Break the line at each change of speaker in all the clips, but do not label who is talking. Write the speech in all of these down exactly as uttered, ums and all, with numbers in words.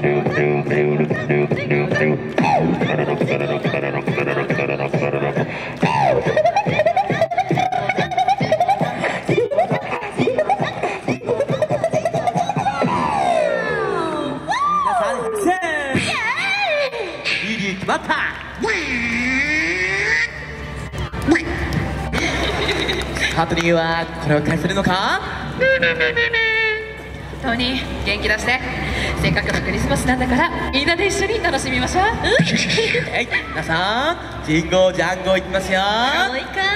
決まった。ハートニーはこれを返せるのか。
トニー、元気出して。せっかくのクリスマスなんだからみんなで一緒に楽しみましょう。
はい、皆さんジンゴージャンゴーいきますよ。
もう一回。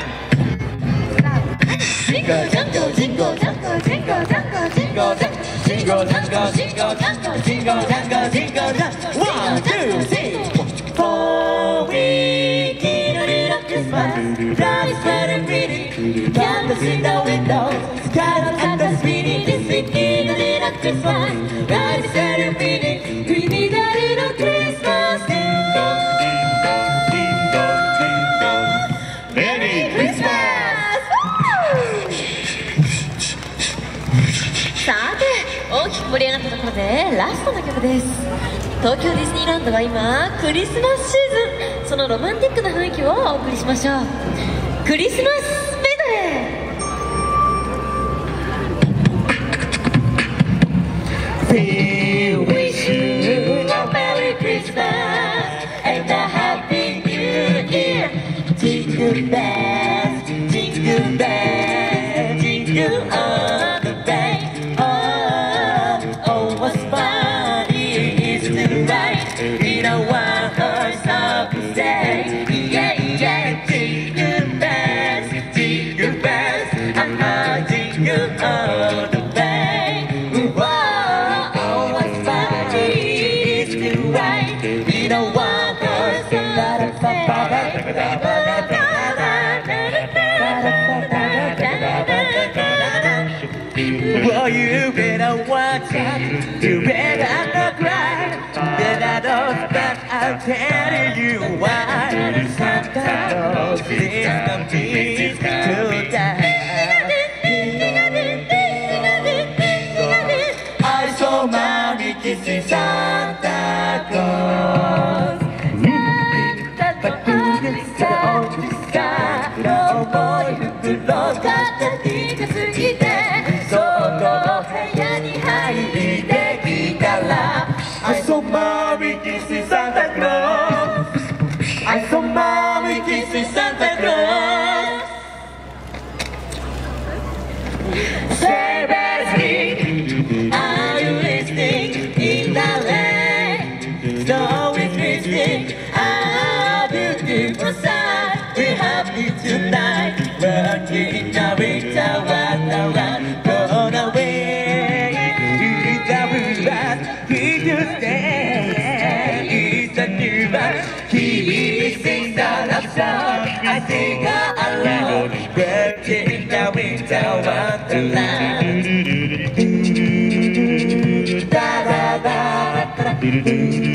ジンゴージャンゴージンゴージャンゴージンゴージャンゴージンゴージャンゴージンゴージャンゴージンゴージャンゴージンゴージャンゴージンゴージャンゴージンゴージャンゴー。ワン、ツー、スリー。
For we get a little Christmas, God is very pretty. Candles in the window, sky and the speedy. This we get a little Christmas, God is very pretty. We need a little Christmas. Ding dong, ding dong, ding dong, ding dong. Merry Christmas!
さて、大きく盛り上がったところでラストの曲です。東京ディズニーランドは今クリスマスシーズン。そのロマンティックな雰囲気をお送りしましょう。クリスマスメドレー。
We wish you a Merry Christmas and a Happy New Year. Jingle bells, jingle bells, jingle all the way. Oh, oh, what's fun it is to ride in a one-horse open sleigh. Yeah, yeah, jingle bells, jingle bells, I'm a jingle all the way. Whoa, oh, what's fun it is to ride in a one-horse open sleigh. Well, you better watch out, you better not cry. You better not stop, I'll tell you why. Santa Claus is the beast to die. I saw mommy kissing Santa Claus. But who is Santa Claus? No boy who could look at the thing to see that. I saw mommy kissing Santa Claus. I saw mommy kissing Santa Claus. Say, baby, are you listening? In the lane, snow is glistening. Our beautiful sun, we're happy tonight. Working in the winter wonderland, gone away. He sings the love song, I sing along. Working in the winter wonderland. Da da da da da.